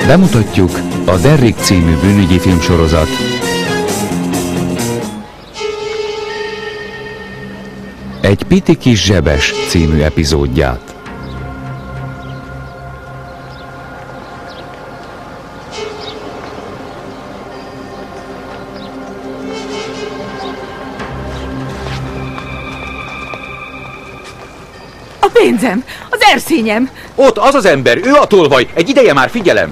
Bemutatjuk a Derrick című bűnügyi filmsorozat Egy pici kis zsebes című epizódját. A pénzem! Az erszényem! Ott az az ember, ő a tolvaj, egy ideje már figyelem.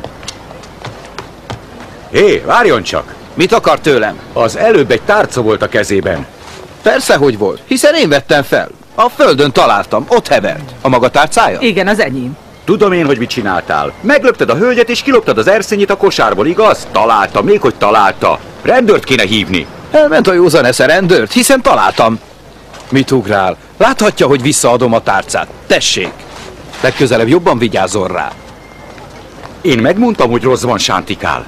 Hé, várjon csak! Mit akar tőlem? Az előbb egy tárca volt a kezében. Persze, hogy volt, hiszen én vettem fel. A földön találtam, ott hevert. A maga tárcája? Igen, az enyém. Tudom én, hogy mit csináltál. Meglöpted a hölgyet és kiloptad az erszényét a kosárból, igaz? Találta, még hogy találta. Rendőrt kéne hívni. Elment a józan esze rendőrt, hiszen találtam. Mit ugrál? Láthatja, hogy visszaadom a tárcát. Tessék! Legközelebb jobban vigyázzon rá. Én megmondtam, hogy rossz van, sántikál.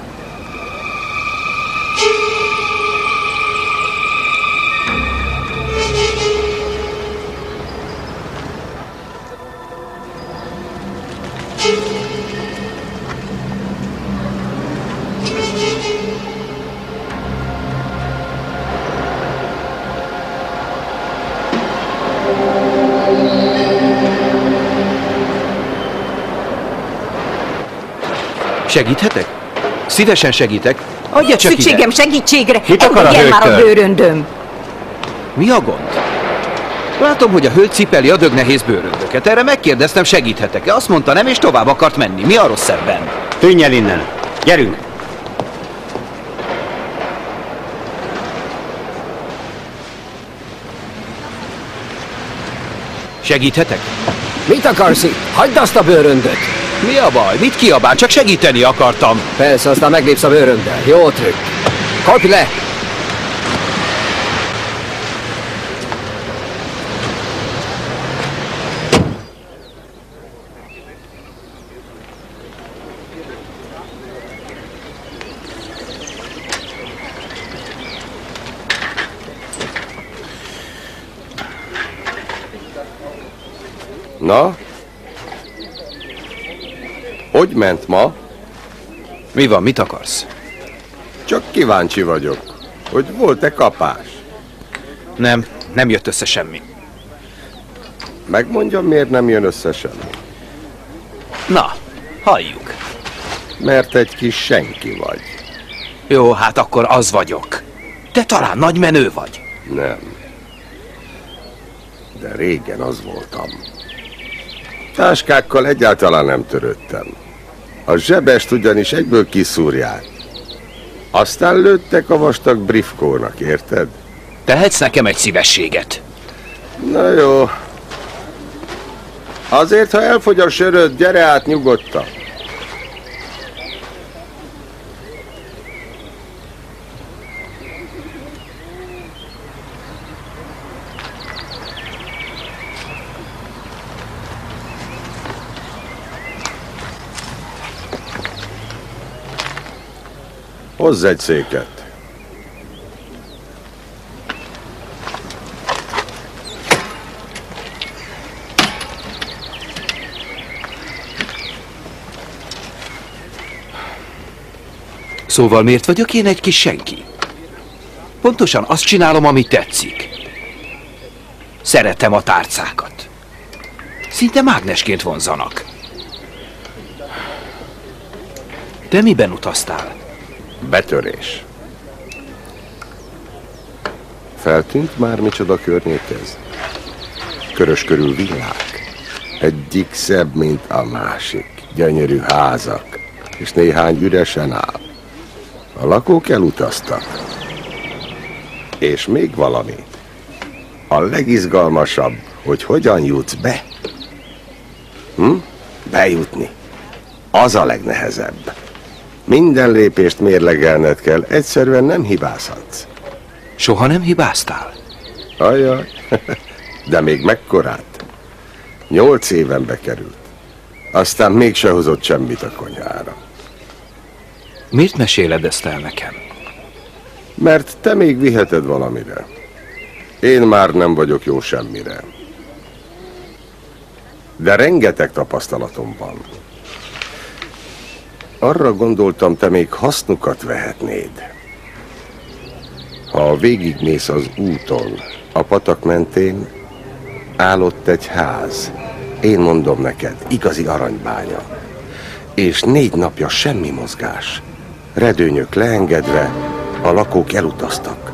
Segíthetek? Szívesen segítek. Adja csak Szükségem ide. segítségre! Mit akar a Engedjen már a hölgytől? bőröndöm! Mi a gond? Látom, hogy a hölgy cipeli a dögnehéz bőröndöket. Erre megkérdeztem, segíthetek-e? Azt mondta nem, és tovább akart menni. Mi a rossz ebben? Tűnj el innen! Gyerünk! Segíthetek? Mit akarsz itt? Hagyd azt a bőröndöt! Mi a baj? Mit kiabál? Csak segíteni akartam. Persze, aztán meglépsz a bőröndel. Jó trükk! Kapj le! Na? Hogy ment ma? Mi van? Mit akarsz? Csak kíváncsi vagyok, hogy volt-e kapás. Nem jött össze semmi. Megmondjam, miért nem jön össze semmi. Na, halljuk. Mert egy kis senki vagy. Jó, hát akkor az vagyok. Te talán nagy menő vagy. Nem. De régen az voltam. Táskákkal egyáltalán nem törődtem. A zsebest ugyanis egyből kiszúrják. Aztán lőttek a vastag briefkónak, érted? Tehetsz nekem egy szívességet. Na jó. Azért, ha elfogy a söröd, gyere át nyugodtan. Hozz egy széket. Szóval miért vagyok én egy kis senki? Pontosan azt csinálom, ami tetszik. Szeretem a tárcákat. Szinte mágnesként vonzanak. Te miben utaztál? Betörés. Feltűnt már, micsoda környék ez? Körös körül világ. Egyik szebb, mint a másik. Gyönyörű házak. És néhány üresen áll. A lakók elutaztak. És még valami. A legizgalmasabb, hogy hogyan jutsz be. Bejutni. Az a legnehezebb. Minden lépést mérlegelned kell, egyszerűen nem hibázhatsz. Soha nem hibáztál? Ajaj, de még mekkorát? 8 évenbe került. Aztán mégse hozott semmit a konyhára. Miért meséled ezt el nekem? Mert te még viheted valamire. Én már nem vagyok jó semmire. De rengeteg tapasztalatom van. Arra gondoltam, te még hasznukat vehetnéd. Ha végigmész az úton, a patak mentén, áll ott egy ház. Én mondom neked, igazi aranybánya. És 4 napja semmi mozgás. Redőnyök leengedve, a lakók elutaztak.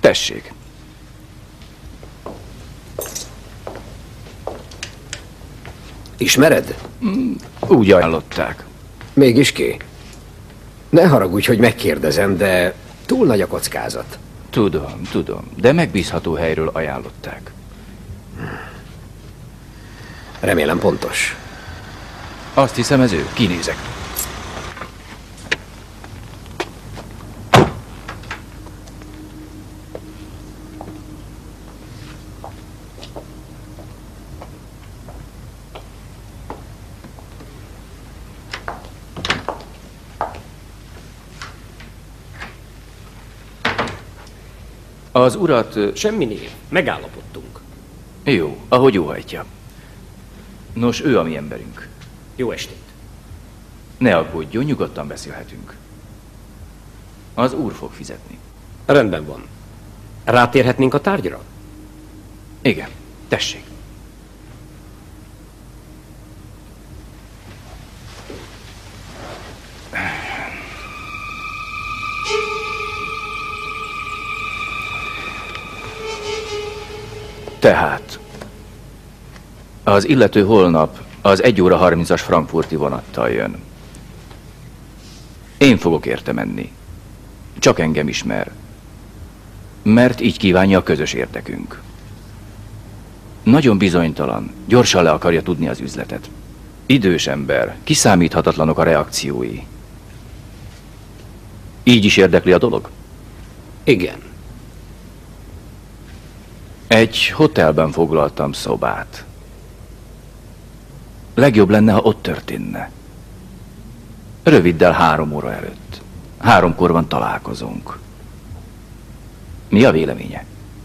Tessék. Ismered? Úgy ajánlották. Mégis ki? Ne haragudj, hogy megkérdezem, de túl nagy a kockázat. Tudom, de megbízható helyről ajánlották. Remélem pontos. Azt hiszem, ez ő. Kinézek. Az urat... Semmi név. Megállapodtunk. Jó, ahogy óhajtja. Nos, ő a mi emberünk. Jó estét. Ne aggódjon, nyugodtan beszélhetünk. Az úr fog fizetni. Rendben van. Rátérhetnénk a tárgyra? Igen, tessék. Tehát, az illető holnap az 1 óra 30-as frankfurti vonattal jön. Én fogok érte menni. Csak engem ismer. Mert így kívánja a közös érdekünk. Nagyon bizonytalan, gyorsan le akarja tudni az üzletet. Idős ember, kiszámíthatatlanok a reakciói. Így is érdekli a dolog? Igen. Egy hotelben foglaltam szobát. Legjobb lenne, ha ott történne. Röviddel 3 óra előtt. 3-kor van találkozunk. Mi a véleménye?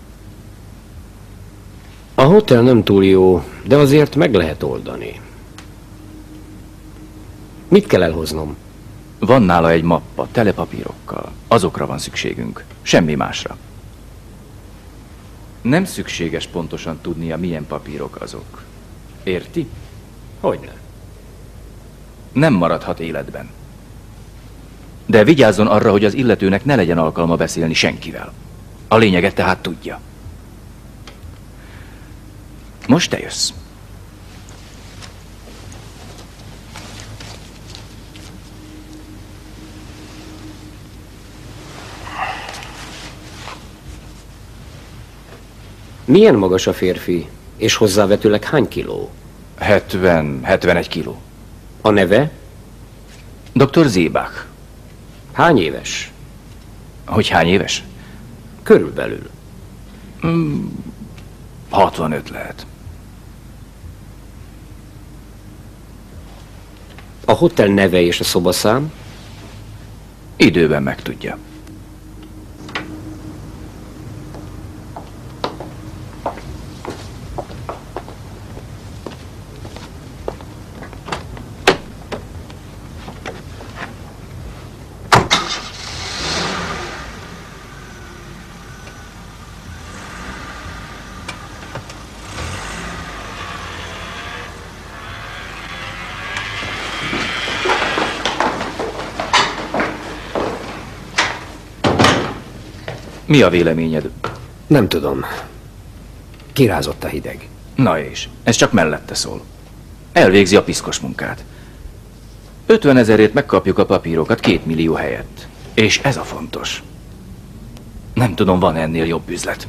A hotel nem túl jó, de azért meg lehet oldani. Mit kell elhoznom? Van nála egy mappa, tele papírokkal. Azokra van szükségünk. Semmi másra. Nem szükséges pontosan tudnia, milyen papírok azok. Érti? Hogyne. Nem maradhat életben. De vigyázzon arra, hogy az illetőnek ne legyen alkalma beszélni senkivel. A lényeget tehát tudja. Most te jössz. Milyen magas a férfi, és hozzávetőleg hány kiló? 71 kiló. A neve? Dr. Seebach. Hány éves? Hogy hány éves? Körülbelül. 65 lehet. A hotel neve és a szobaszám? Időben megtudja. Mi a véleményed? Nem tudom. Kirázott a hideg. Na és, ez csak mellette szól. Elvégzi a piszkos munkát. 50 000-ért megkapjuk a papírokat 2 millió helyett. És ez a fontos. Nem tudom, van ennél jobb üzlet.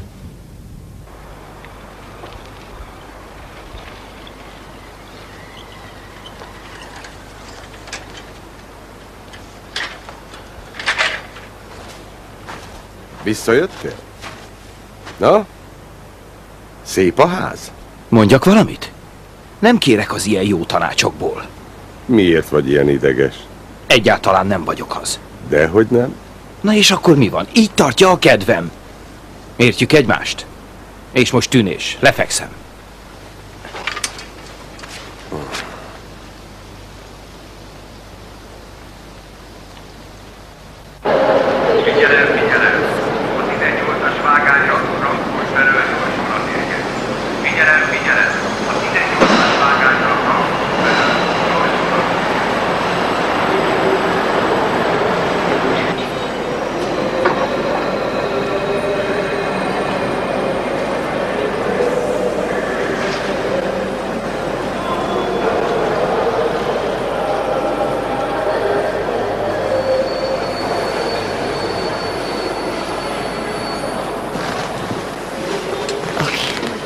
Visszajöttél? Na? Szép a ház? Mondjak valamit? Nem kérek az ilyen jó tanácsokból. Miért vagy ilyen ideges? Egyáltalán nem vagyok az. Dehogy nem? Na és akkor mi van? Így tartja a kedvem. Értjük egymást? És most tűnés. Lefekszem. Figyelem! A 18-as vágányra Frankfurt felől gyorsulat érkezik. Figyelem! A 18-as vágányra Frankfurt felől gyorsulat.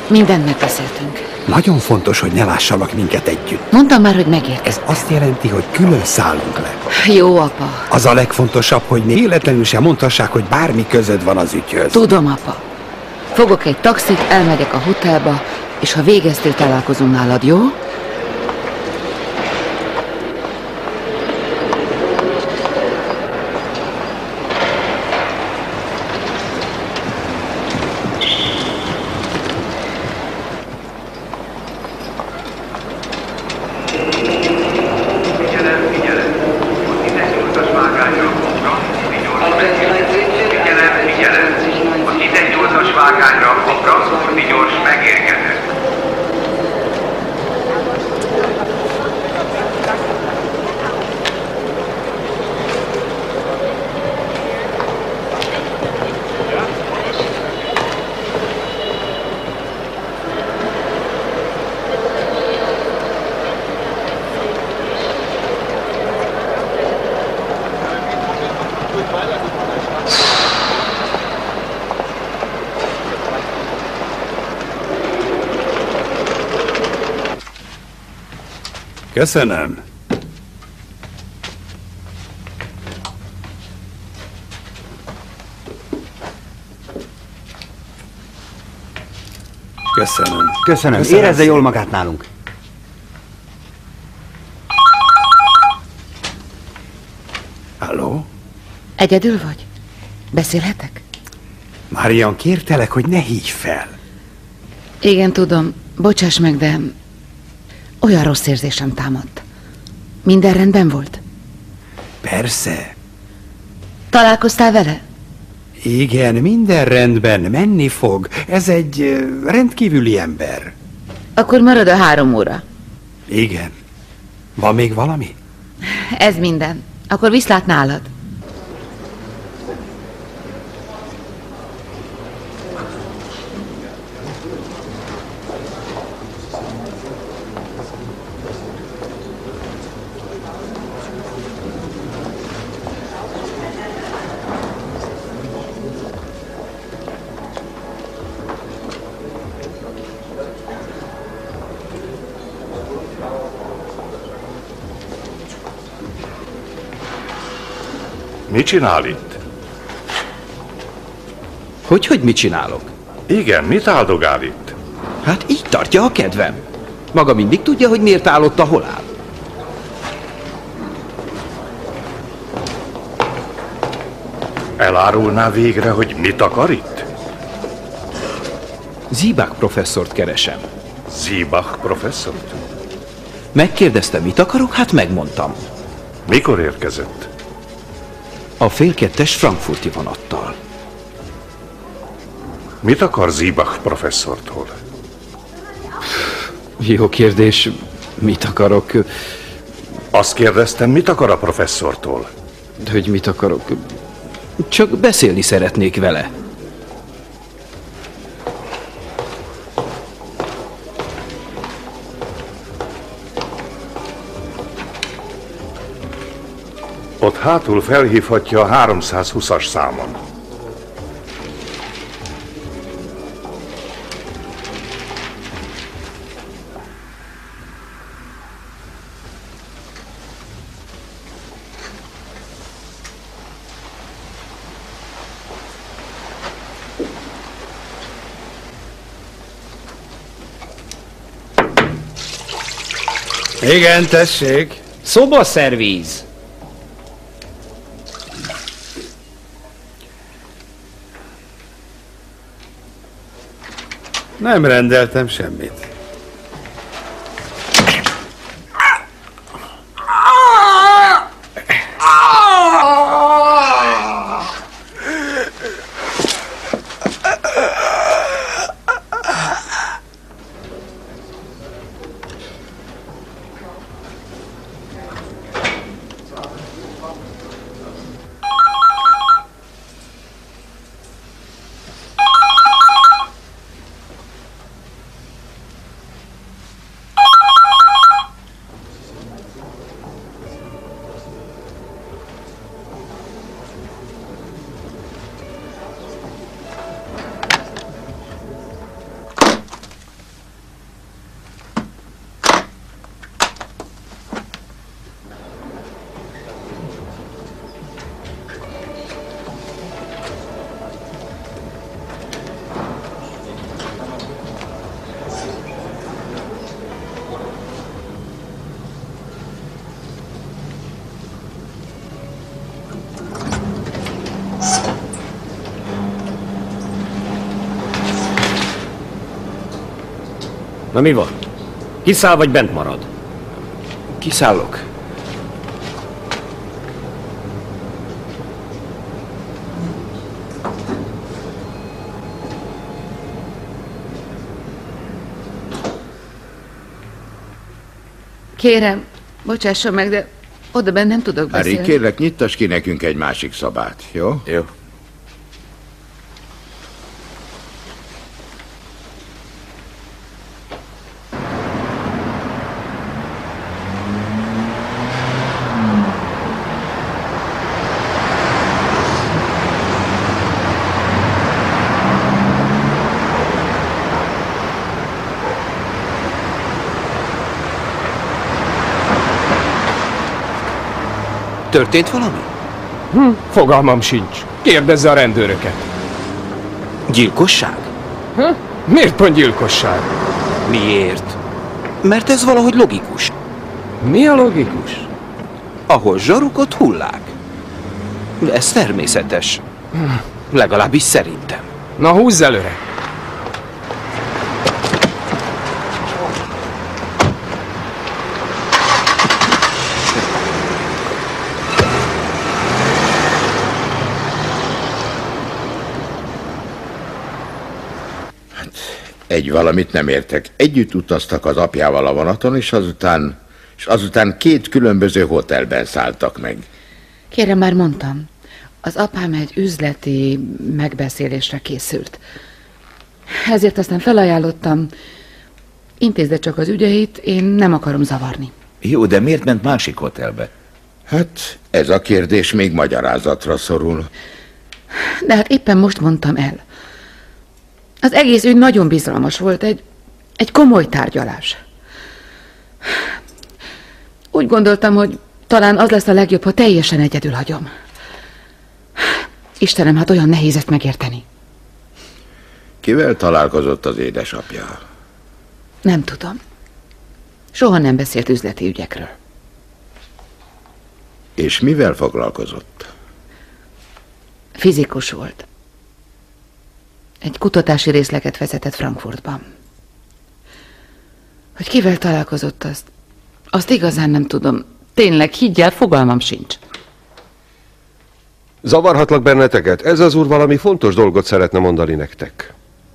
Mindent megbeszéltünk. Nagyon fontos, hogy ne lássanak minket együtt. Mondtam már, hogy megérkezett. Ez azt jelenti, hogy külön szállunk le. Jó, apa. Az a legfontosabb, hogy még véletlenül sem mondhassák, hogy bármi közöd van az ügyhöz. Tudom, apa. Fogok egy taxit, elmegyek a hotelba, és ha végeztél, találkozunk nálad, jó? Köszönöm. Köszönöm. Köszönöm. Érezze jól magát nálunk. Halló? Egyedül vagy? Beszélhetek? Marian, kértelek, hogy ne hívj fel. Igen, tudom. Bocsáss meg, de olyan rossz érzésem támadt. Minden rendben volt? Persze. Találkoztál vele? Igen, minden rendben, menni fog. Ez egy rendkívüli ember. Akkor marad a 3 óra. Igen. Van még valami? Ez minden. Akkor viszlát nálad. Mit csinál itt? Hogy mit csinálok? Igen, mit áldogál itt? Hát így tartja a kedvem. Maga mindig tudja, hogy miért áll ott, ahol áll. Elárulná végre, hogy mit akar itt? Ziebach professzort keresem. Ziebach professzort? Megkérdezte, mit akarok, hát megmondtam. Mikor érkezett? A 1:30-es frankfurti vonattal. Mit akar Ziebach professzortól? Jó kérdés. Mit akarok? Azt kérdeztem, mit akar a professzortól? Hogy mit akarok? Csak beszélni szeretnék vele. Ott hátul felhívhatja a 320-as számon. Igen, tessék. Szobaszervíz. Nem rendeltem semmit. Na mi van? Kiszáll vagy bent marad? Kiszállok. Kérem, bocsásson meg, de oda benn nem tudok beszélni. Harry, kérlek, nyittas ki nekünk egy másik szobát, jó? Jó. Történt valami? Fogalmam sincs. Kérdezze a rendőröket. Gyilkosság? Miért pont gyilkosság? Miért? Mert ez valahogy logikus. Mi a logikus? Ahol zsaruk, ott hullák. Ez természetes. Legalábbis szerintem. Na húzz előre! Egy valamit nem értek. Együtt utaztak az apjával a vonaton, és azután két különböző hotelben szálltak meg. Kérem, már mondtam. Az apám egy üzleti megbeszélésre készült. Ezért aztán felajánlottam, intézze csak az ügyeit, én nem akarom zavarni. Jó, de miért ment másik hotelbe? Hát, ez a kérdés még magyarázatra szorul. De hát éppen most mondtam el. Az egész ügy nagyon bizalmas volt, egy komoly tárgyalás. Úgy gondoltam, hogy talán az lesz a legjobb, ha teljesen egyedül hagyom. Istenem, hát olyan nehéz ezt megérteni. Kivel találkozott az édesapja? Nem tudom. Soha nem beszélt üzleti ügyekről. És mivel foglalkozott? Fizikus volt. Egy kutatási részleget vezetett Frankfurtban. Hogy kivel találkozott, azt igazán nem tudom. Tényleg, higgyel, fogalmam sincs. Zavarhatlak benneteket? Ez az úr valami fontos dolgot szeretne mondani nektek.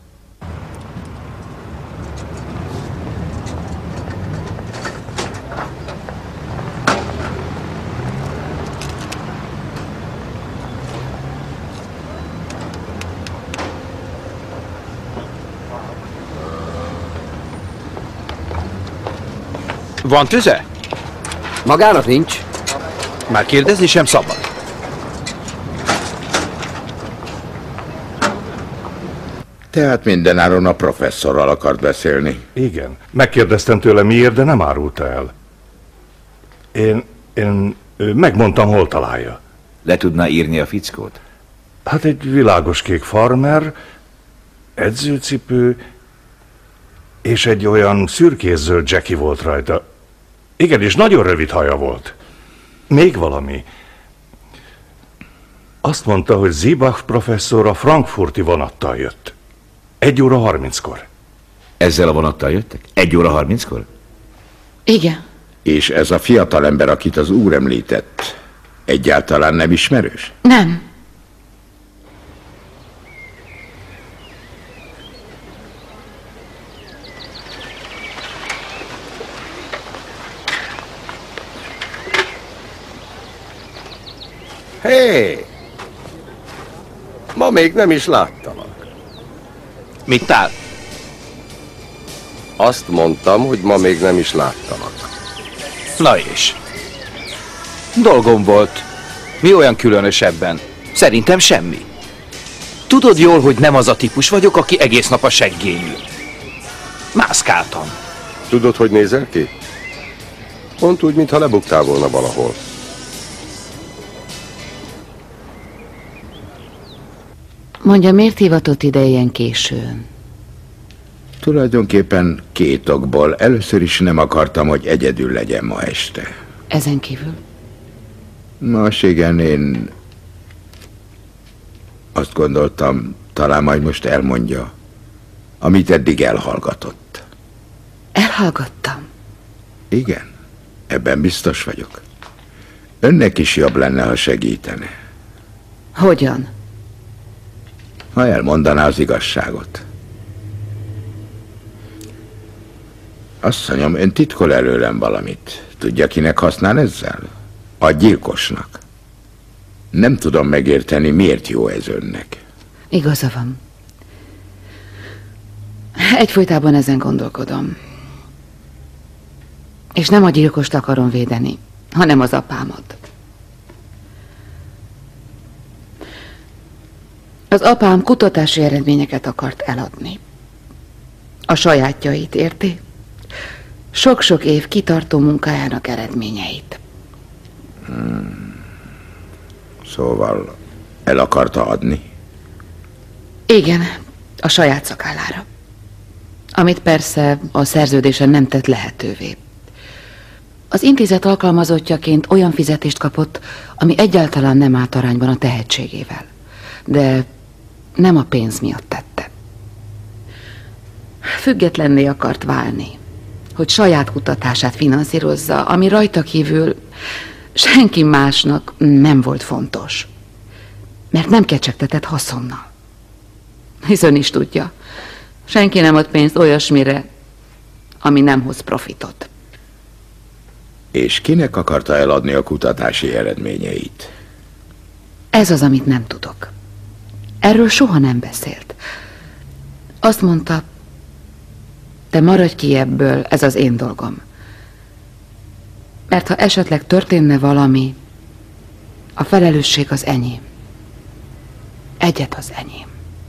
Van tüze? Magának nincs. Már kérdezni sem szabad. Tehát mindenáron a professzorral akart beszélni. Igen. Megkérdeztem tőle miért, de nem árulta el. Én megmondtam, hol találja. Le tudná írni a fickót? Hát egy világos kék farmer, edzőcipő, és egy olyan szürkészöld Jackie volt rajta. Igen, és nagyon rövid haja volt. Még valami. Azt mondta, hogy Ziebach professzor a frankfurti vonattal jött. 1 óra 30-kor. Ezzel a vonattal jöttek? 1 óra 30-kor? Igen. És ez a fiatalember, akit az úr említett, egyáltalán nem ismerős? Nem. Hé! Ma még nem is láttalak. Mit áll? Azt mondtam, hogy ma még nem is láttalak. Na és? Dolgom volt. Mi olyan különösebben? Szerintem semmi. Tudod jól, hogy nem az a típus vagyok, aki egész nap a seggén ül. Mászkáltam. Tudod, hogy nézel ki? Pont úgy, mintha lebuktál volna valahol. Mondja, miért hivatott ide ilyen későn? Tulajdonképpen 2 okból. Először is nem akartam, hogy egyedül legyen ma este. Ezen kívül? Nos, igen, én azt gondoltam, talán majd most elmondja, amit eddig elhallgatott. Hallgattam. Igen, ebben biztos vagyok. Önnek is jobb lenne, ha segítene. Hogyan? Ha elmondaná az igazságot. Asszonyom, ön titkol előlem valamit. Tudja, kinek használ ezzel? A gyilkosnak. Nem tudom megérteni, miért jó ez önnek. Igaza van. Egyfolytában ezen gondolkodom. És nem a gyilkost akarom védeni, hanem az apámat. Az apám kutatási eredményeket akart eladni. A sajátjait, érti? Sok-sok év kitartó munkájának eredményeit. Szóval el akarta adni? Igen, a saját szakállára. Amit persze a szerződésen nem tett lehetővé. Az intézet alkalmazottjaként olyan fizetést kapott, ami egyáltalán nem állt arányban a tehetségével. De nem a pénz miatt tette. Függetlenné akart válni, hogy saját kutatását finanszírozza, ami rajta kívül senki másnak nem volt fontos. Mert nem kecsegtetett haszonnal. Hisz ön is tudja, senki nem ad pénzt olyasmire, ami nem hoz profitot. És kinek akarta eladni a kutatási eredményeit? Ez az, amit nem tudok. Erről soha nem beszélt. Azt mondta, te maradj ki ebből, ez az én dolgom. Mert ha esetleg történne valami, a felelősség az enyém. Egyet az enyém.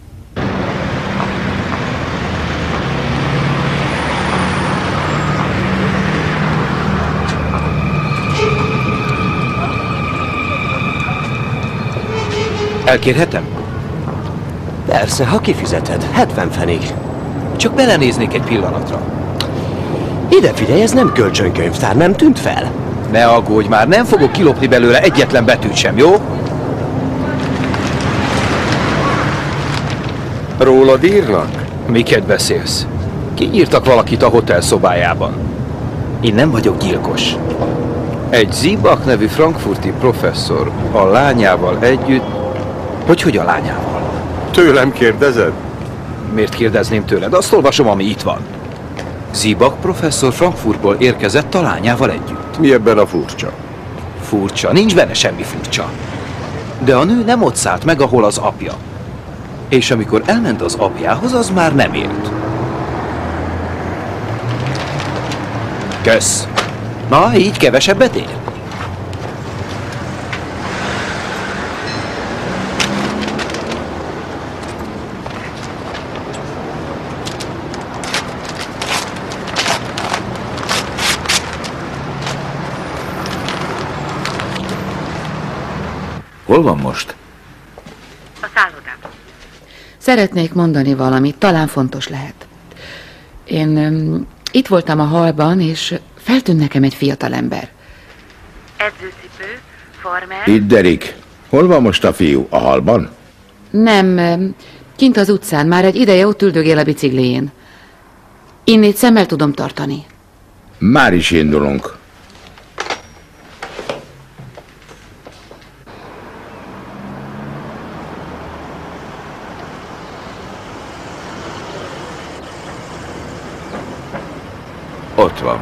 Elkérhetem? Persze, ha kifizeted. 70 fenig. Csak belenéznék egy pillanatra. Ide figyelj, ez nem kölcsönkönyvtár, nem tűnt fel? Ne aggódj már, nem fogok kilopni belőle egyetlen betűt sem, jó? Rólad írnak? Miket beszélsz? Kiírtak valakit a hotel szobájában. Én nem vagyok gyilkos. Egy Zibak nevű frankfurti professzor a lányával együtt... Hogy a lányával? Tőlem kérdezed? Miért kérdezném tőled? Azt olvasom, ami itt van. Zibak professzor Frankfurtból érkezett a lányával együtt. Mi ebben a furcsa? Furcsa? Nincs benne semmi furcsa. De a nő nem ott szállt meg, ahol az apja. És amikor elment az apjához, az már nem ért. Kösz. Na, így kevesebbet ér? Hol van most? A szállodában. Szeretnék mondani valamit, talán fontos lehet. Én itt voltam a hallban, és feltűnt nekem egy fiatalember. Edzőcipő, farmer... Itt Derek. Hol van most a fiú? A hallban? Nem, kint az utcán, már egy ideje ott üldögél a biciklién. Innét szemmel tudom tartani. Már is indulunk. Ott van.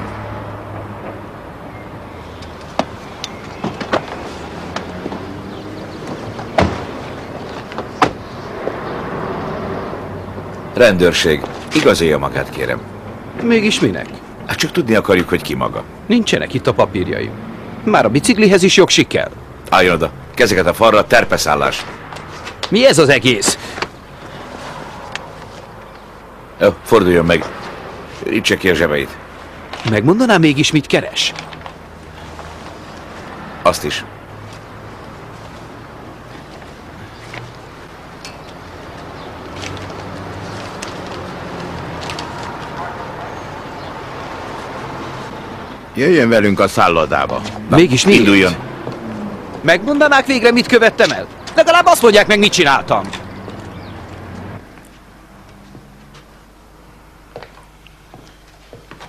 Rendőrség, igazolja magát, kérem. Mégis minek? Hát csak tudni akarjuk, hogy ki maga. Nincsenek itt a papírjaim. Már a biciklihez is jogsi kell. Álljon oda, kezeket a falra, terpeszállás. Mi ez az egész? Jó, forduljon meg. Ütse ki a zsebeit. Megmondaná mégis, mit keres? Azt is. Jöjjön velünk a szállodába. Na, mégis miért? Induljon. Megmondanák végre, mit követtem el? Legalább azt mondják meg, mit csináltam.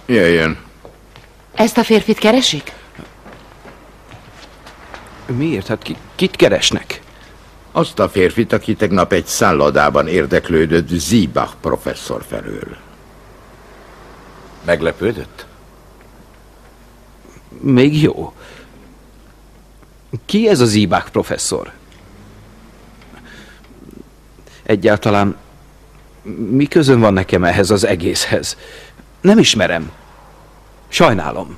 Jöjjön. Ezt a férfit keresik? Miért? Hát kit keresnek? Azt a férfit, aki tegnap egy szállodában érdeklődött Ziebach professzor felől. Meglepődött? Még jó. Ki ez a Ziebach professzor? Egyáltalán mi közön van nekem ehhez az egészhez? Nem ismerem. Sajnálom.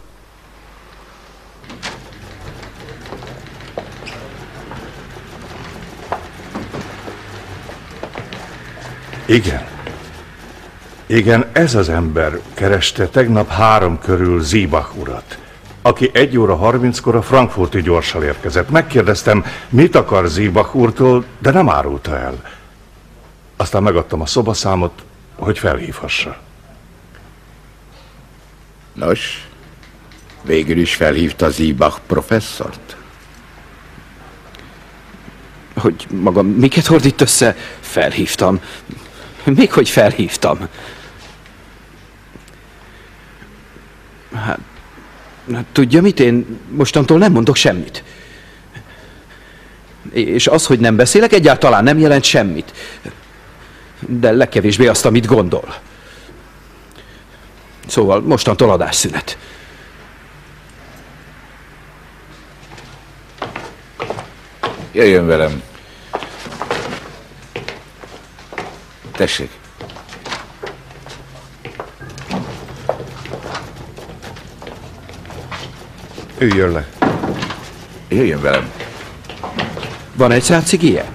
Igen. Igen, ez az ember kereste tegnap 3 körül Ziebach urat, aki 1 óra 30-kor a frankfurti gyorssal érkezett. Megkérdeztem, mit akar Ziebach úrtól, de nem árulta el. Aztán megadtam a szobaszámot, hogy felhívhassa. Nos, végül is felhívta Ziebach professzort? Hogy magam miket hordít össze? Felhívtam. Még hogy felhívtam. Hát, tudja mit, én mostantól nem mondok semmit. És az, hogy nem beszélek, egyáltalán nem jelent semmit. De legkevésbé azt, amit gondol. Szóval mostantól adásszünet. Jöjjön velem. Tessék. Üljön le. Jöjjön velem. Van egy szál cigije?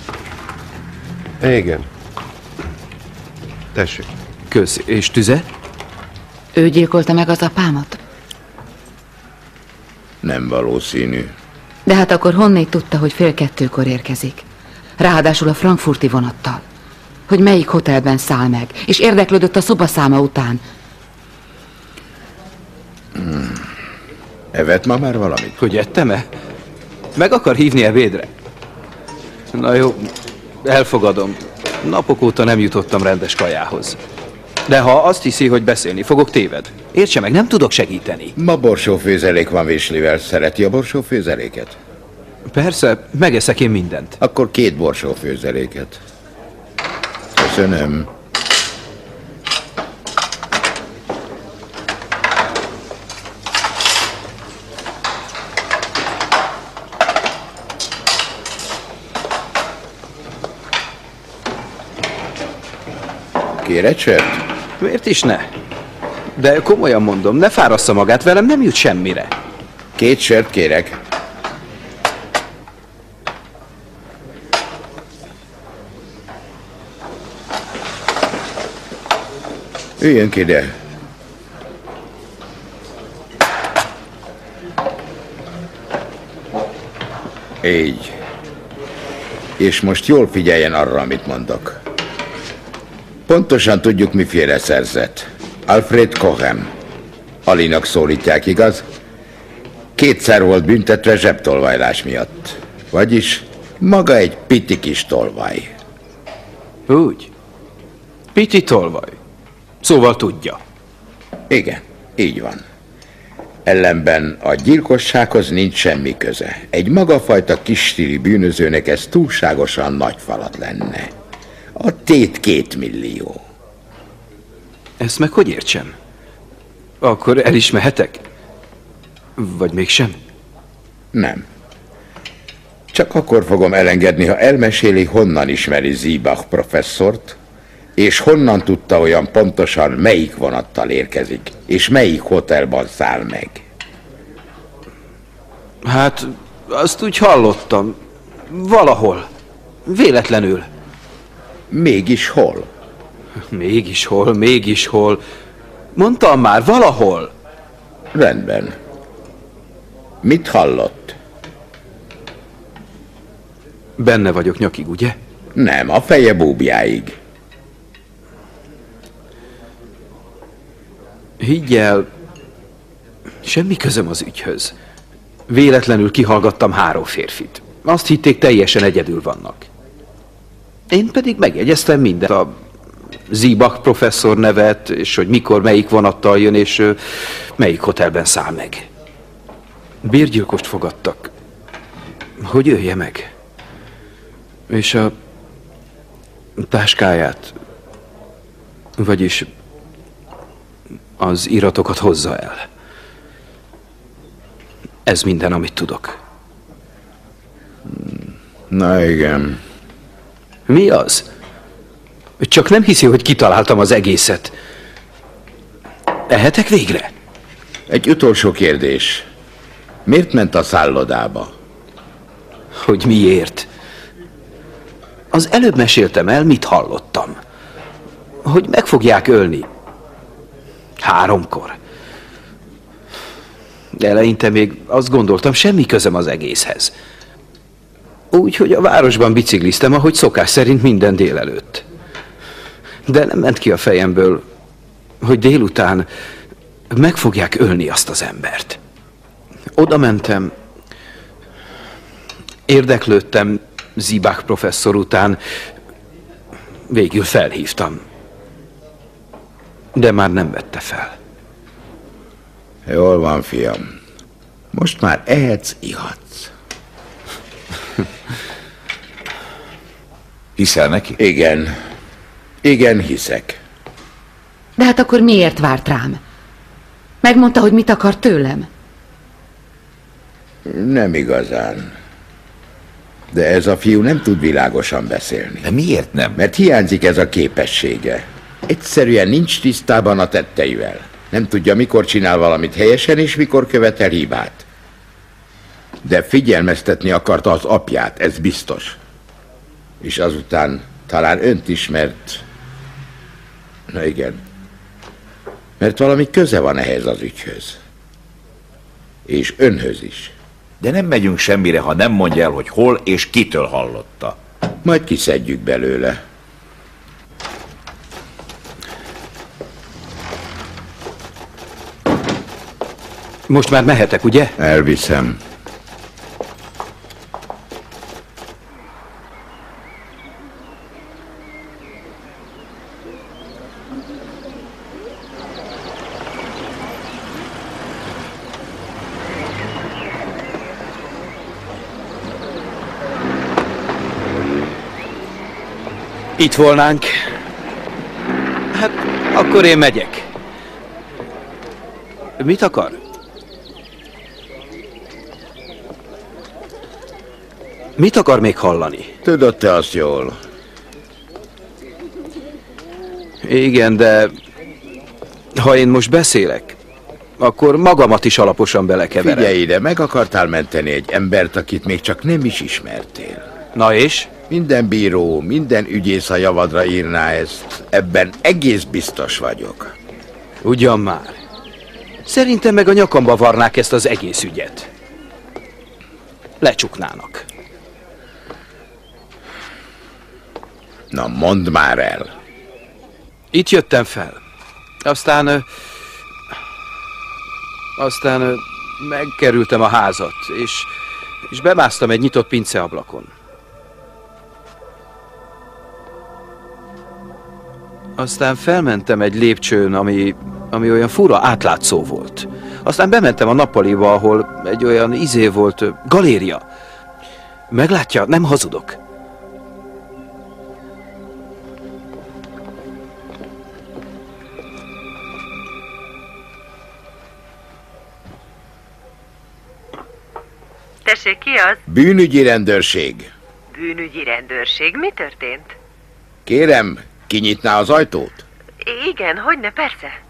Igen. Tessék. Kösz. És tüze? Ő gyilkolta meg az apámat? Nem valószínű. De hát akkor honnét tudta, hogy 1:30-kor érkezik? Ráadásul a frankfurti vonattal. Hogy melyik hotelben száll meg, és érdeklődött a szobaszáma után. Evett ma már valamit? Hogy ettem-e? Meg akar hívni ebédre? Na jó, elfogadom. Napok óta nem jutottam rendes kajához. De ha azt hiszi, hogy beszélni fogok, téved. Értse meg, nem tudok segíteni. Ma borsófőzelék van véslivel. Szereti a borsófőzeléket? Persze, megeszek én mindent. Akkor 2 borsófőzeléket. Köszönöm. Kér egy sört? Miért is ne? De komolyan mondom, ne fárassza magát velem, nem jut semmire. 2 sört kérek. Üljönk ide. Így. És most jól figyeljen arra, amit mondok. Pontosan tudjuk, miféle szerzet. Alfred Kochen. Alinak szólítják, igaz? 2-szer volt büntetve zsebtolvajlás miatt. Vagyis maga egy piti kis tolvaj. Úgy? Piti tolvaj. Szóval tudja. Igen, így van. Ellenben a gyilkossághoz nincs semmi köze. Egy magafajta kisstíli bűnözőnek ez túlságosan nagy falat lenne. A tét 2 millió. Ezt meg hogy értsem? Akkor el is mehetek? Vagy mégsem? Nem. Csak akkor fogom elengedni, ha elmeséli, honnan ismeri Ziebach professzort, és honnan tudta olyan pontosan, melyik vonattal érkezik, és melyik hotelban száll meg. Hát, azt úgy hallottam. Valahol. Véletlenül. Mégis hol? Mégis hol. Mondtam már, valahol. Rendben. Mit hallott? Benne vagyok nyakig, ugye? Nem, a feje búbjáig. Higgy el, semmi közöm az ügyhöz. Véletlenül kihallgattam 3 férfit. Azt hitték, teljesen egyedül vannak. Én pedig megjegyeztem mindent a Ziebach professzor nevet, és hogy mikor melyik vonattal jön, és melyik hotelben száll meg. Bérgyilkost fogadtak, hogy ölje meg. És a táskáját, vagyis az iratokat hozza el. Ez minden, amit tudok. Na igen. Mi az? Csak nem hiszi, hogy kitaláltam az egészet. Ehetek végre? Egy utolsó kérdés. Miért ment a szállodába? Hogy miért? Az előbb meséltem el, mit hallottam. Hogy meg fogják ölni. 3-kor. Eleinte még azt gondoltam, semmi közöm az egészhez. Úgyhogy a városban bicikliztem, ahogy szokás szerint minden délelőtt. De nem ment ki a fejemből, hogy délután meg fogják ölni azt az embert. Oda mentem, érdeklődtem Ziebach professzor után, végül felhívtam. De már nem vette fel. Jól van, fiam. Most már ehetsz, ihatsz. Hiszel neki? Igen. Igen, hiszek. De hát akkor miért várt rám? Megmondta, hogy mit akar tőlem? Nem igazán. De ez a fiú nem tud világosan beszélni. De miért nem? Mert hiányzik ez a képessége. Egyszerűen nincs tisztában a tetteivel. Nem tudja, mikor csinál valamit helyesen, és mikor követel hibát. De figyelmeztetni akarta az apját, ez biztos. És azután talán önt is, mert... Na igen. Mert valami köze van ehhez az ügyhöz. És önhöz is. De nem megyünk semmire, ha nem mondja el, hogy hol és kitől hallotta. Majd kiszedjük belőle. Most már mehetek, ugye? Elviszem. Itt volnánk. Hát, akkor én megyek. Mit akar? Mit akar még hallani? Tudod te azt jól. Igen, de ha én most beszélek, akkor magamat is alaposan belekeverem. Figyelj ide, meg akartál menteni egy embert, akit még csak nem is ismertél. Na és? Minden bíró, minden ügyész a javadra írná ezt. Ebben egész biztos vagyok. Ugyan már. Szerintem meg a nyakamba varnák ezt az egész ügyet. Lecsuknának. Na, mondd már el. Itt jöttem fel. Aztán megkerültem a házat, és bemásztam egy nyitott pinceablakon. Aztán felmentem egy lépcsőn, ami olyan fura átlátszó volt. Aztán bementem a nappaliba, ahol egy olyan volt, galéria. Meglátja, nem hazudok. Tessék, ki az? Bűnügyi rendőrség. Bűnügyi rendőrség. Mi történt? Kérem, kinyitná az ajtót? Igen, hogyne, persze.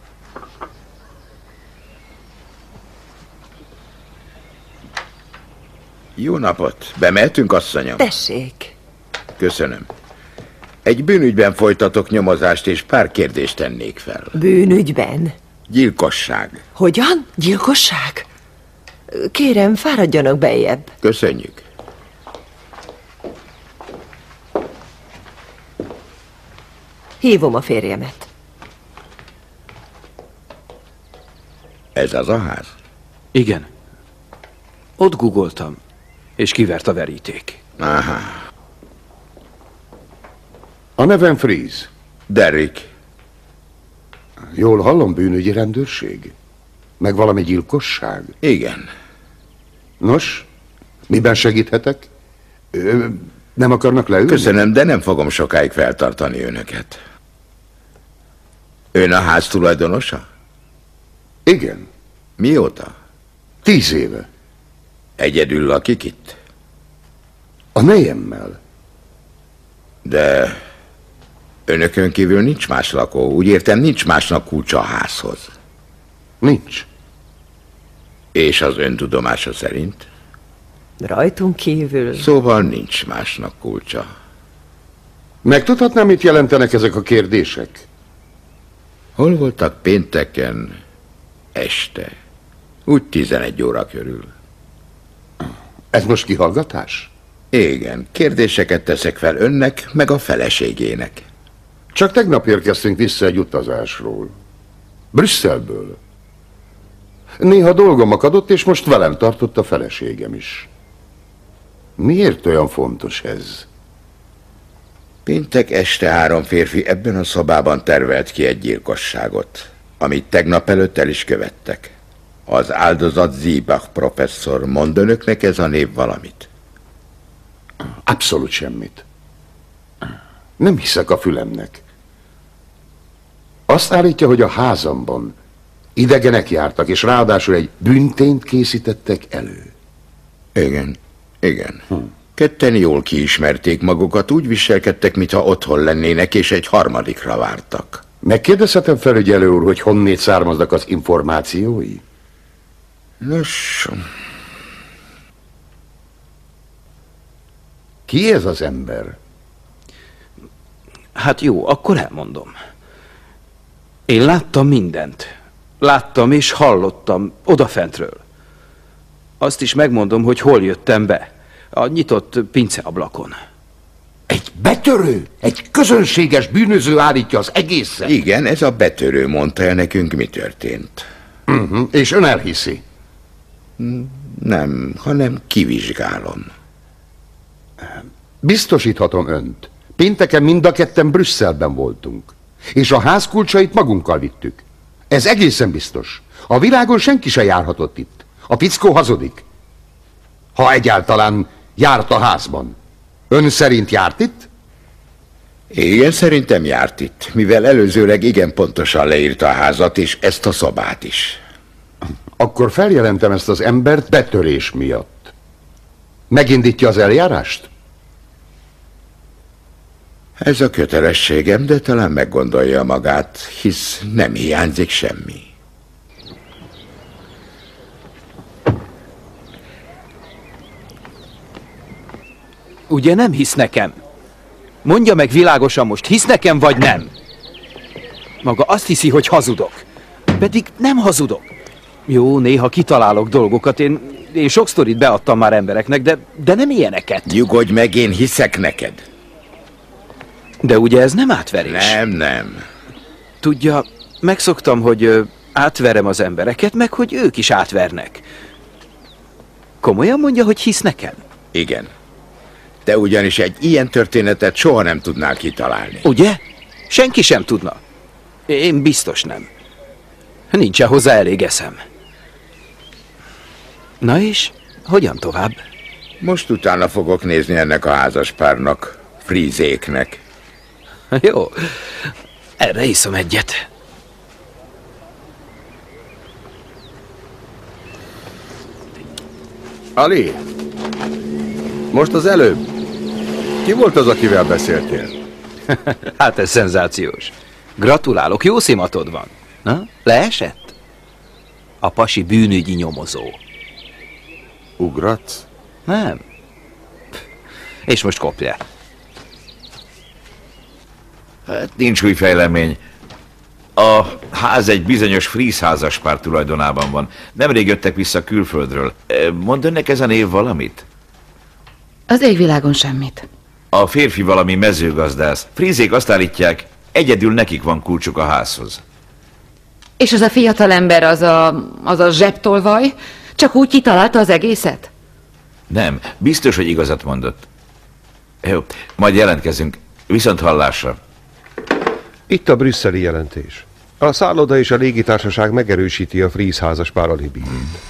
Jó napot. Bemehetünk, asszonyom? Tessék. Köszönöm. Egy bűnügyben folytatok nyomozást, és pár kérdést tennék fel. Bűnügyben? Gyilkosság. Hogyan? Gyilkosság? Kérem, fáradjanak bejjebb. Köszönjük. Hívom a férjemet. Ez az a ház? Igen. Ott googoltam, és kivert a veríték. Aha. A nevem Freeze. Derrick. Jól hallom, bűnügyi rendőrség? Meg valami gyilkosság? Igen. Nos, miben segíthetek? Nem akarnak leülni? Köszönöm, de nem fogom sokáig feltartani önöket. Ön a ház tulajdonosa? Igen. Mióta? 10 éve. Egyedül lakik itt? A nejemmel. De önökön kívül nincs más lakó. Úgy értem, nincs másnak kulcsa a házhoz. Nincs. És az ön tudomása szerint? Rajtunk kívül. Szóval nincs másnak kulcsa. Megtudhatnám, mit jelentenek ezek a kérdések? Hol voltak pénteken este? Úgy 11 óra körül. Ez most kihallgatás? Igen, kérdéseket teszek fel önnek, meg a feleségének. Csak tegnap érkeztünk vissza egy utazásról. Brüsszelből. Néha dolgom akadott, és most velem tartott a feleségem is. Miért olyan fontos ez? Péntek este 3 férfi ebben a szobában tervelt ki egy gyilkosságot, amit tegnap előtt el is követtek. Az áldozat Siebach professzor. Mond önöknek ez a név valamit? Abszolút semmit. Nem hiszek a fülemnek. Azt állítja, hogy a házamban idegenek jártak, és ráadásul egy bűntényt készítettek elő. Igen, igen. Ketten jól kiismerték magukat, úgy viselkedtek, mintha otthon lennének, és egy harmadikra vártak. Megkérdezhetem, felügyelő úr, hogy honnét származnak az információi? Nos... Ki ez az ember? Hát jó, akkor elmondom. Én láttam mindent. Láttam és hallottam odafentről. Azt is megmondom, hogy hol jöttem be. A nyitott pinceablakon. Egy betörő? Egy közönséges bűnöző állítja az egészet? Igen, ez a betörő mondta el nekünk, mi történt. És ön elhiszi? Nem, hanem kivizsgálom. Biztosíthatom önt. Pénteken mind a ketten Brüsszelben voltunk. És a ház kulcsait magunkkal vittük. Ez egészen biztos. A világon senki se járhatott itt. A fickó hazudik. Ha egyáltalán járt a házban. Ön szerint járt itt? Igen, szerintem járt itt, mivel előzőleg igen pontosan leírta a házat, és ezt a szobát is. Akkor feljelentem ezt az embert betörés miatt. Megindítja az eljárást? Ez a kötelességem, de talán meggondolja magát, hisz nem hiányzik semmi. Ugye nem hisz nekem? Mondja meg világosan most, hisz nekem vagy nem? Maga azt hiszi, hogy hazudok. Pedig nem hazudok. Jó, néha kitalálok dolgokat, én sok sztorit beadtam már embereknek, de nem ilyeneket. Nyugodj meg, én hiszek neked. De ugye ez nem átverés? Nem. Tudja, megszoktam, hogy átverem az embereket, meg hogy ők is átvernek. Komolyan mondja, hogy hisz nekem? Igen. Te ugyanis egy ilyen történetet soha nem tudnál kitalálni. Ugye? Senki sem tudna. Én biztos nem. Nincsen hozzá elég eszem. Na és, hogyan tovább? Most utána fogok nézni ennek a házaspárnak, Frizéknek. Jó, erre iszom egyet. Ali, most az előbb. Ki volt az, akivel beszéltél? Hát ez szenzációs. Gratulálok, jó szimatod van. Na, leesett? A pasi bűnügyi nyomozó. Ugratsz? Nem. És most kopja. Hát nincs új fejlemény. A ház egy bizonyos Fries házaspár tulajdonában van. Nemrég jöttek vissza külföldről. Mond önnek ez a név valamit? Az égvilágon semmit. A férfi valami mezőgazdász. Frizzék azt állítják, egyedül nekik van kulcsuk a házhoz. És az a fiatalember, az a zsebtolvaj, csak úgy kitalálta az egészet? Nem, biztos, hogy igazat mondott. Jó, majd jelentkezünk. Viszont hallásra. Itt a brüsszeli jelentés. A szálloda és a légitársaság megerősíti a Fries házaspár alibiét.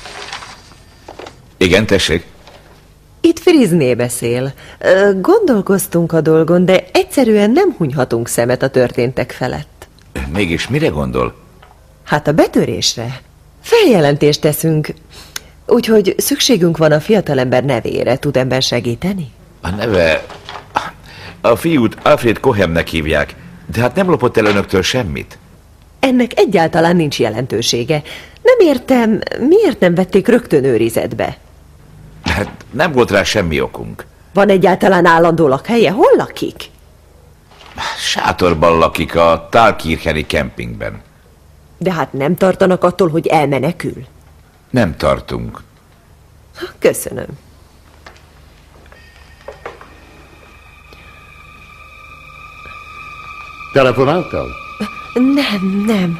Igen, tessék. Itt Frizné beszél. Gondolkoztunk a dolgon, de egyszerűen nem hunyhatunk szemet a történtek felett. Mégis mire gondol? Hát a betörésre. Feljelentést teszünk, úgyhogy szükségünk van a fiatalember nevére. Tud ebben segíteni? A neve... A fiút Alfred Cohennek hívják, de hát nem lopott el önöktől semmit. Ennek egyáltalán nincs jelentősége. Nem értem, miért nem vették rögtön őrizetbe? Hát nem volt rá semmi okunk. Van egyáltalán állandó lakhelye? Hol lakik? Sátorban lakik a Thalkircheni kempingben. De hát nem tartanak attól, hogy elmenekül? Nem tartunk. Köszönöm. Telefonáltál? Nem.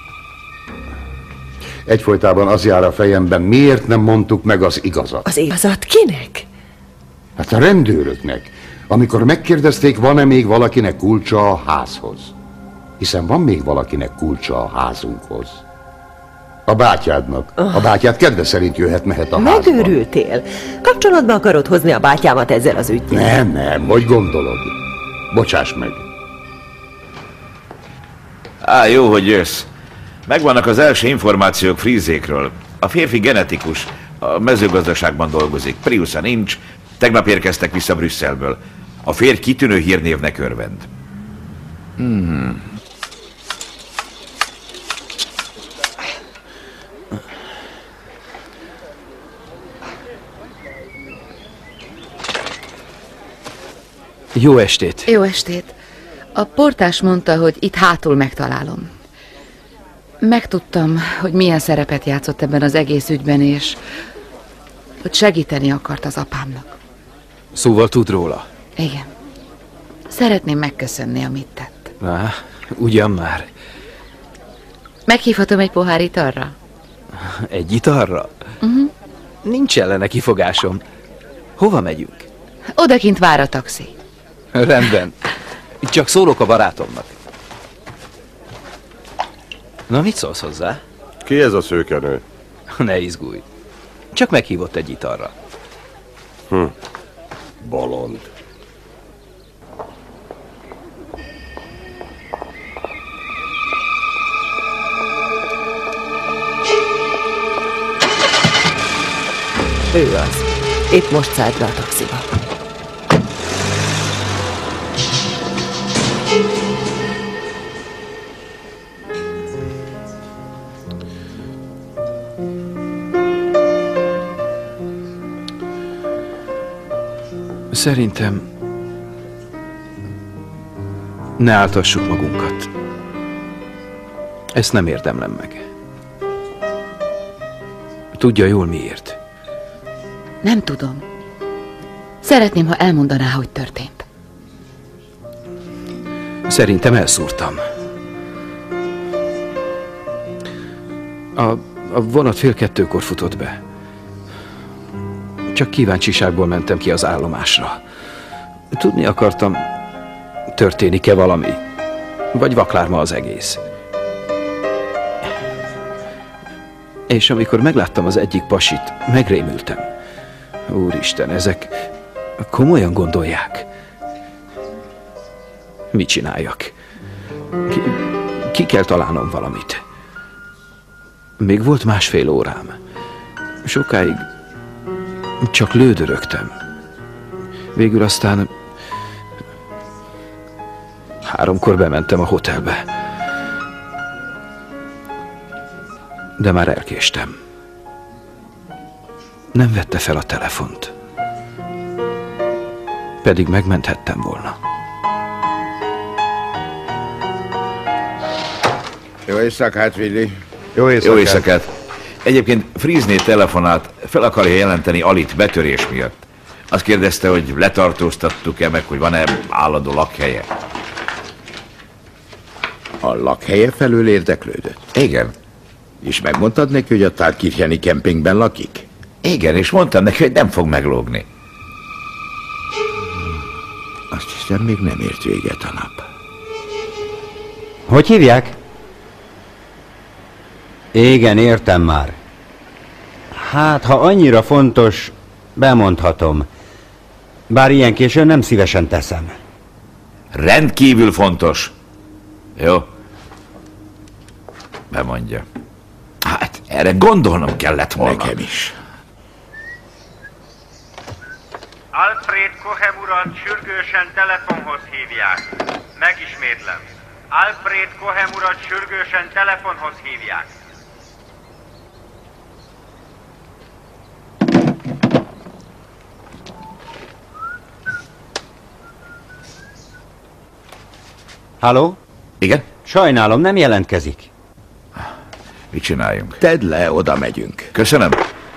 Egyfolytában az jár a fejemben, miért nem mondtuk meg az igazat? Az igazat kinek? Hát a rendőröknek. Amikor megkérdezték, van-e még valakinek kulcsa a házhoz. Hiszen van még valakinek kulcsa a házunkhoz. A bátyádnak. A bátyád kedve szerint jöhet-mehet a házba. Megőrültél? Kapcsolatba akarod hozni a bátyámat ezzel az üggyel? Nem, hogy gondolod? Bocsáss meg. Jó, hogy jössz. Megvannak az első információk Frieszékről. A férfi genetikus, a mezőgazdaságban dolgozik, Priusza nincs, tegnap érkeztek vissza Brüsszelből. A férj kitűnő hírnévnek örvend. Jó estét! Jó estét! A portás mondta, hogy itt hátul megtalálom. Megtudtam, hogy milyen szerepet játszott ebben az egész ügyben, és hogy segíteni akart az apámnak. Szóval tud róla? Igen. Szeretném megköszönni, amit tett. Ugyan már. Meghívhatom egy pohár italra? Egy italra? Nincs ellene kifogásom. Hova megyünk? Odakint vár a taxi. Rendben. Csak szólok a barátomnak. Na, mit szólsz hozzá? Ki ez a szőkenő? Ne izgulj. Csak meghívott egy italra. Bolond. Ő az. Épp most szállt be a taxiba. Szerintem ne áltassuk magunkat. Ezt nem érdemlem meg. Tudja jól miért. Nem tudom. Szeretném, ha elmondaná, hogy történt. Szerintem elszúrtam. A vonat 1:30-kor futott be. Csak kíváncsiságból mentem ki az állomásra. Tudni akartam, történik-e valami, vagy vaklárma az egész. És amikor megláttam az egyik pasit, megrémültem. Úristen, ezek komolyan gondolják. Mit csináljak? Ki kell találnom valamit. Még volt 1,5 órám. Sokáig csak lődörögtem. Végül aztán 3-kor bementem a hotelbe. De már elkéstem. Nem vette fel a telefont. Pedig megmenthettem volna. Jó éjszakát, Willi. Jó éjszakát. Jó éjszakát. Egyébként Frieszné telefonált, fel akarja jelenteni Alit betörés miatt. Azt kérdezte, hogy letartóztattuk-e meg, hogy van-e állandó lakhelye. A lakhelye felől érdeklődött? Igen. És megmondtad neki, hogy a Thalkircheni kempingben lakik? Igen, és mondtam neki, hogy nem fog meglógni. Azt hiszem, még nem ért véget a nap. Hogy hívják? Igen, értem már. Hát, ha annyira fontos, bemondhatom. Bár ilyen későn nem szívesen teszem. Rendkívül fontos. Jó. Bemondja. Hát, erre gondolnom kellett volna. Nekem is. Alfred Kohem urat sürgősen telefonhoz hívják. Megismétlem. Alfred Kohem urat sürgősen telefonhoz hívják. Halló? Igen? Sajnálom, nem jelentkezik. Mit csináljunk? Tedd le, oda megyünk. Köszönöm.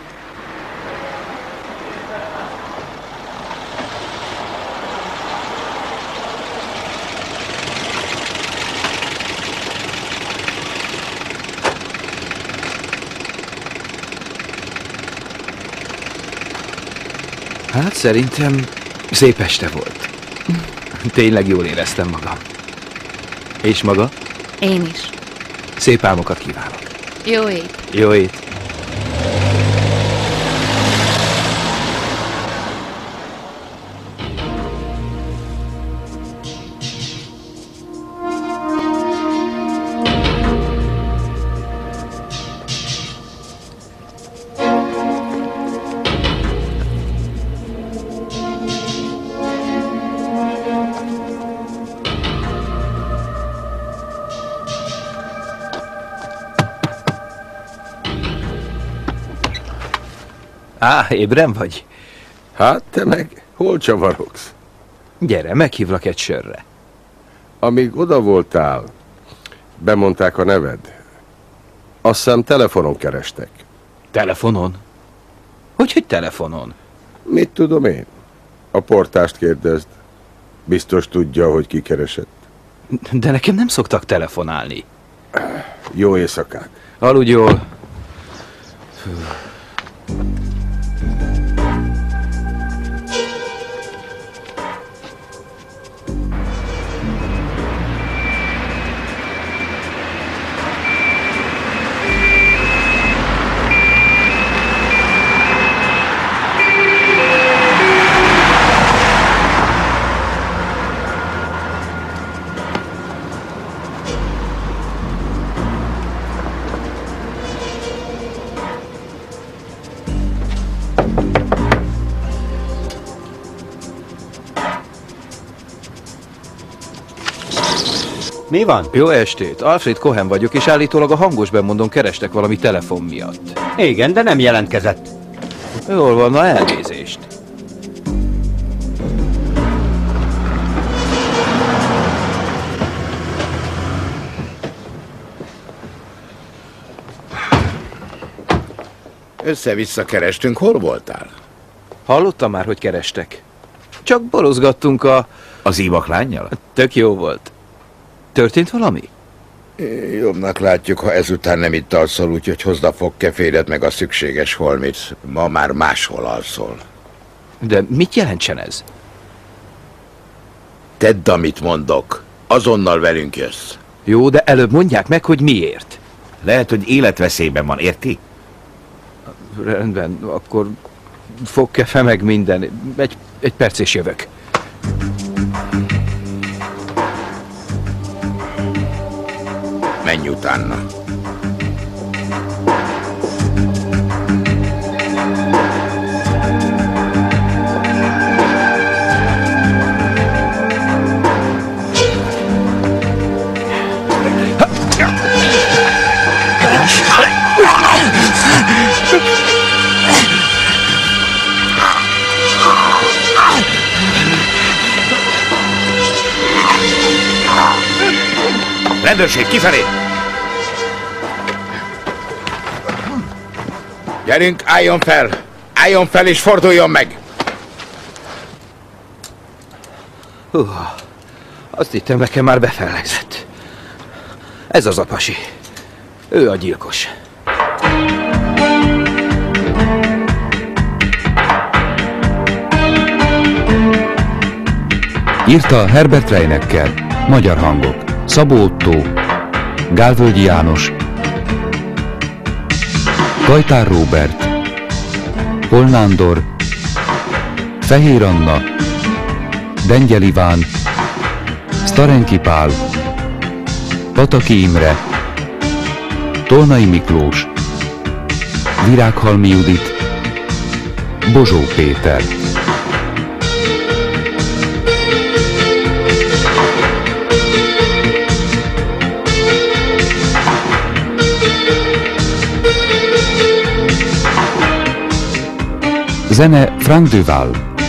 Hát szerintem szép este volt. Tényleg jól éreztem magam. És maga? Én is. Szép álmokat kívánok. Jó ét. Jó ét. Ébren vagy? Hát te meg hol csavarogsz? Gyere, meghívlak egy sörre. Amíg oda voltál, bemondták a neved. Azt hiszem telefonon kerestek. Telefonon? Hogy telefonon? Mit tudom én? A portást kérdezd. Biztos tudja, hogy ki keresett. De nekem nem szoktak telefonálni. Jó éjszakát. Aludj jól. Mi van? Jó estét, Alfred Kohem vagyok, és állítólag a hangos bemondón kerestek valami telefon miatt. Igen, de nem jelentkezett. Jól van, na elnézést. Össze-vissza kerestünk, hol voltál? Hallottam már, hogy kerestek. Csak borozgattunk az Ibach lánnyal? Tök jó volt. Történt valami? Jobbnak látjuk, ha ezután nem itt alszol, úgyhogy hozd a fogkefédet meg a szükséges holmit. Ma már máshol alszol. De mit jelentsen ez? Tedd, amit mondok. Azonnal velünk jössz. Jó, de előbb mondják meg, hogy miért. Lehet, hogy életveszélyben van, érti? Rendben, akkor fogkefe meg minden. Egy perc és jövök. Menj utána. Rendőrség, kifelé! Gyerünk, álljon fel! Álljon fel és forduljon meg! Azt hittem, nekem már befellegzett. Ez az a pasi. Ő a gyilkos. Írta Herbert Reinecker, magyar hangok, Szabó Ottó, Gálvölgyi János, Kajtár Róbert, Holnándor, Fehér Anna, Dengyel Iván, Sztarenki Pál, Pataki Imre, Tolnai Miklós, Virághalmi Judit, Bozsó Péter. Zene Frank Duval.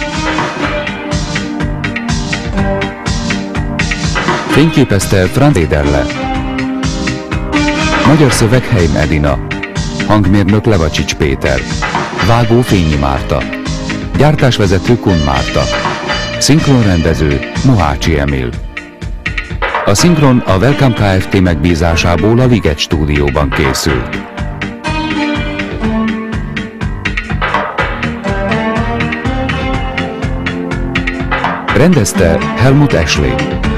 Fényképezte Franz Éderle. Magyar szöveg Heim Edina. Hangmérnök Levacsics Péter. Vágó Fényi Márta. Gyártásvezető Kun Márta. Szinkronrendező Mohácsi Emil. A szinkron a Welcome Kft. Megbízásából a Liget stúdióban készült. Rendezte Helmut Ashley.